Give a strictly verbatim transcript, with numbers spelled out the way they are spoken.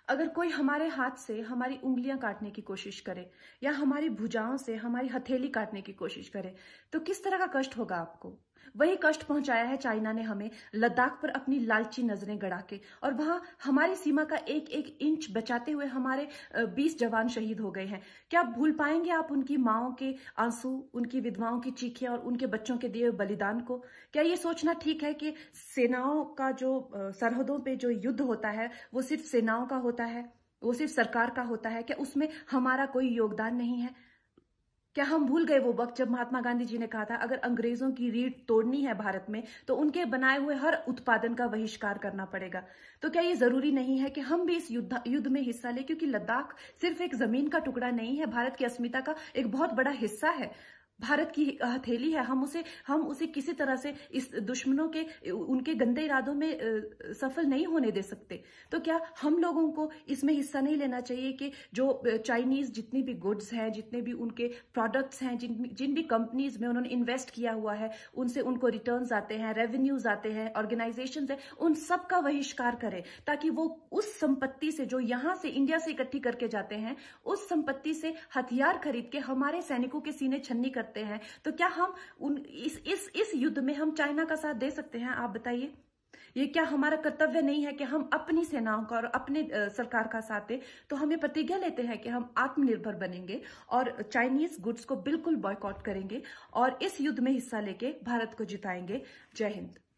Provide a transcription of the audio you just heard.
अगर कोई हमारे हाथ से हमारी उंगलियां काटने की कोशिश करे या हमारी भुजाओं से हमारी हथेली काटने की कोशिश करे तो किस तरह का कष्ट होगा आपको। वही कष्ट पहुंचाया है चाइना ने हमें लद्दाख पर अपनी लालची नजरें गड़ा के, और वहां हमारी सीमा का एक एक इंच बचाते हुए हमारे बीस जवान शहीद हो गए हैं। क्या भूल पाएंगे आप उनकी माओं के आंसू, उनकी विधवाओं की चीखें और उनके बच्चों के दिए बलिदान को? क्या ये सोचना ठीक है कि सेनाओं का जो सरहदों पे जो युद्ध होता है वो सिर्फ सेनाओं का होता है, वो सिर्फ सरकार का होता है? क्या उसमें हमारा कोई योगदान नहीं है? क्या हम भूल गए वो वक्त जब महात्मा गांधी जी ने कहा था अगर अंग्रेजों की रीढ़ तोड़नी है भारत में तो उनके बनाए हुए हर उत्पादन का बहिष्कार करना पड़ेगा? तो क्या ये जरूरी नहीं है कि हम भी इस युद्ध युद्ध में हिस्सा लें, क्योंकि लद्दाख सिर्फ एक जमीन का टुकड़ा नहीं है, भारत की अस्मिता का एक बहुत बड़ा हिस्सा है, भारत की हथेली है। हम उसे हम उसे किसी तरह से इस दुश्मनों के उनके गंदे इरादों में सफल नहीं होने दे सकते। तो क्या हम लोगों को इसमें हिस्सा नहीं लेना चाहिए कि जो चाइनीज जितनी भी गुड्स हैं, जितने भी उनके प्रोडक्ट्स हैं, जिन जिन भी कंपनीज में उन्होंने इन्वेस्ट किया हुआ है, उनसे उनको रिटर्न्स आते हैं, रेवेन्यूज आते हैं, ऑर्गेनाइजेशंस हैं, उन सब का बहिष्कार करें, ताकि वो उस संपत्ति से जो यहां से इंडिया से इकट्ठी करके जाते हैं, उस संपत्ति से हथियार खरीद के हमारे सैनिकों के सीने छन्नी करते हैं। तो क्या हम उन इस इस इस युद्ध में हम चाइना का साथ दे सकते हैं? आप बताइए। ये क्या हमारा कर्तव्य नहीं है कि हम अपनी सेनाओं का और अपने सरकार का साथ दें? तो हमें प्रतिज्ञा लेते हैं कि हम आत्मनिर्भर बनेंगे और चाइनीज गुड्स को बिल्कुल बॉयकॉट करेंगे और इस युद्ध में हिस्सा लेके भारत को जिताएंगे। जय हिंद।